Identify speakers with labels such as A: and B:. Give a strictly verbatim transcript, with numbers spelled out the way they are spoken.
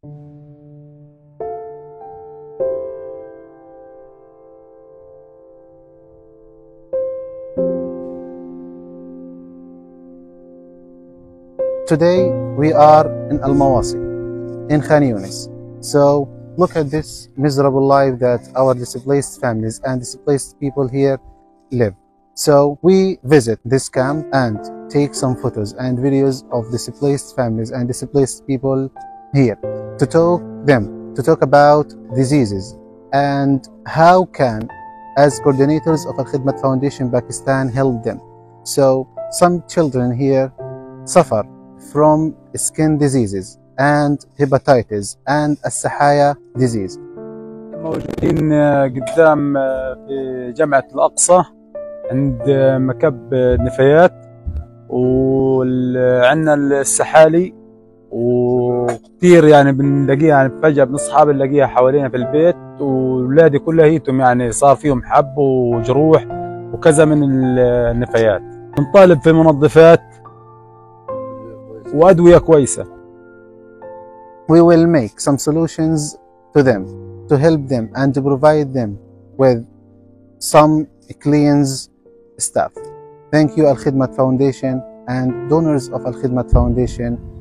A: Today we are in Al Mawasi, in Khan Yunis. So look at this miserable life that our displaced families and displaced people here live. So we visit this camp and take some photos and videos of displaced families and displaced people here to talk them, to talk about diseases and how can, as coordinators of Al Khidmat Foundation Pakistan, help them. So some children here suffer from skin diseases and hepatitis and السحايا disease.
B: موجودين قدام في جامعة الأقصى عند مكب نفايات، وعندنا السحالي وكثير يعني بنلاقيها، يعني فجأة بنصحى بنلاقيها حوالينا في البيت، وولادي كلها هيتم يعني صار فيهم حب وجروح وكذا من النفايات. بنطالب في منظفات وأدوية كويسة.
A: We will make some solutions to them to help them and to provide them with some clean stuff. Thank you Al Khidmat Foundation and donors of Al Khidmat Foundation